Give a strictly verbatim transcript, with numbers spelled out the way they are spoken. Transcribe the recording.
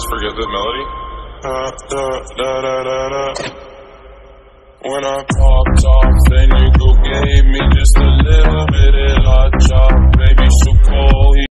just forget the melody? Uh, da, da, da, da, da. When I popped off, then you go get